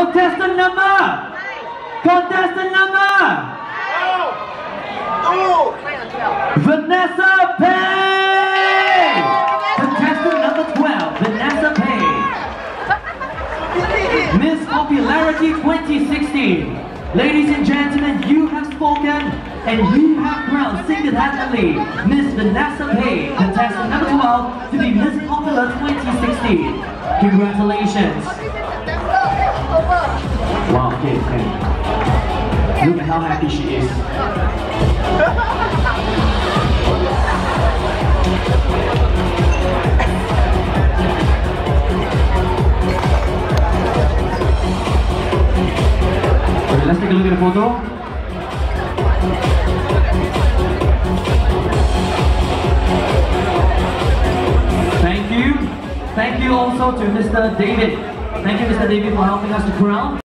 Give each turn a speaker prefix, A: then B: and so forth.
A: Contestant number! Contestant number! Vanessa Peh! Contestant number 12, Vanessa Peh. Miss Popularity 2016. Ladies and gentlemen, you have spoken and you have crowned single-handedly Miss Vanessa Peh, contestant number 12, to be Miss Popular 2016. Congratulations. Wow, okay. Look at how happy she is. Okay, let's take a look at the photo. Thank you. Thank you also to Mr. David. Thank you, Mr. David, for helping us to crown.